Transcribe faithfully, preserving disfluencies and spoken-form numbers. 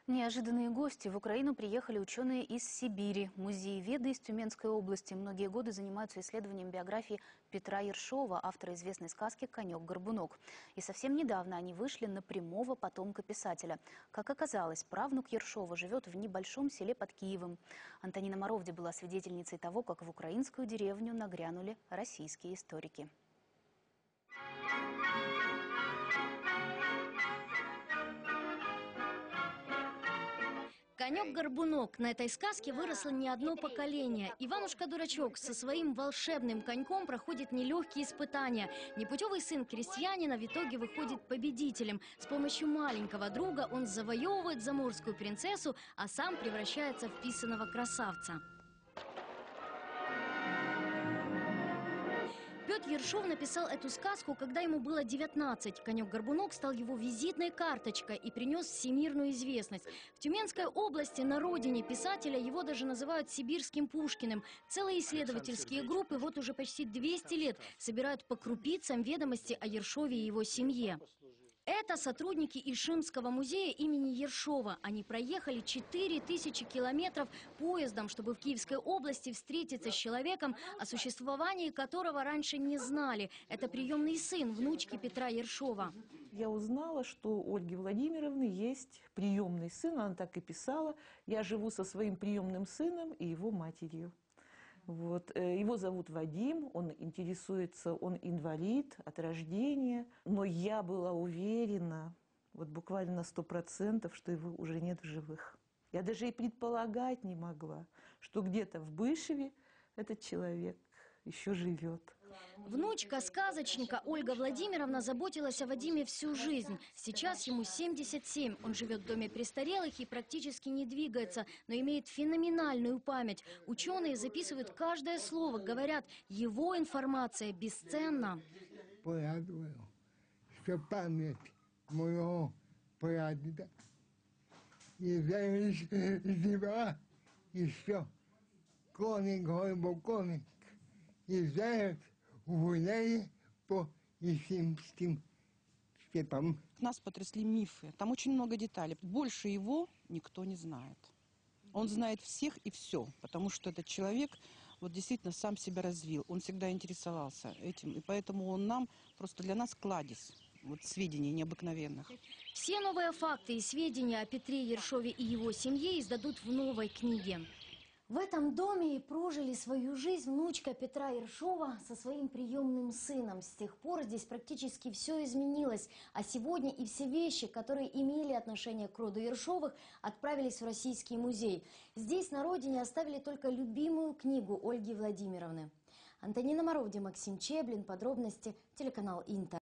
Неожиданные гости. В Украину приехали ученые из Сибири. Музееведы из Тюменской области многие годы занимаются исследованием биографии Петра Ершова, автора известной сказки «Конек-горбунок». И совсем недавно они вышли на прямого потомка писателя. Как оказалось, правнук Ершова живет в небольшом селе под Киевом. Антонина Моровди была свидетельницей того, как в украинскую деревню нагрянули российские историки. Конек-горбунок. На этой сказке выросло не одно поколение. Иванушка-дурачок со своим волшебным коньком проходит нелегкие испытания. Непутевый сын крестьянина в итоге выходит победителем. С помощью маленького друга он завоевывает заморскую принцессу, а сам превращается в писаного красавца. Петр Ершов написал эту сказку, когда ему было девятнадцать. Конек-горбунок стал его визитной карточкой и принес всемирную известность. В Тюменской области, на родине писателя, его даже называют сибирским Пушкиным. Целые исследовательские группы вот уже почти двести лет собирают по крупицам ведомости о Ершове и его семье. Это сотрудники Ишимского музея имени Ершова. Они проехали четыре тысячи километров поездом, чтобы в Киевской области встретиться с человеком, о существовании которого раньше не знали. Это приемный сын внучки Петра Ершова. Я узнала, что у Ольги Владимировны есть приемный сын, она так и писала. Я живу со своим приемным сыном и его матерью. Вот. Его зовут Вадим, он интересуется, он инвалид от рождения. Но я была уверена, вот буквально на сто процентов, что его уже нет в живых. Я даже и предполагать не могла, что где-то в Бышеве этот человек еще живет. Внучка сказочника Ольга Владимировна заботилась о Вадиме всю жизнь. Сейчас ему семьдесят семь. Он живет в доме престарелых и практически не двигается, но имеет феноменальную память. Ученые записывают каждое слово, говорят, его информация бесценна. Порадую, что память моего прадеда и жива еще коник-горбунок. И знает, гуляет по Ишимским степам. Нас потрясли мифы. Там очень много деталей. Больше его никто не знает. Он знает всех и все, потому что этот человек вот действительно сам себя развил. Он всегда интересовался этим, и поэтому он нам, просто для нас кладезь вот сведений необыкновенных. Все новые факты и сведения о Петре Ершове и его семье издадут в новой книге. В этом доме и прожили свою жизнь внучка Петра Ершова со своим приемным сыном. С тех пор здесь практически все изменилось. А сегодня и все вещи, которые имели отношение к роду Ершовых, отправились в Российский музей. Здесь на родине оставили только любимую книгу Ольги Владимировны. Антонина Моровди, Максим Чеблин. Подробности телеканал Интер.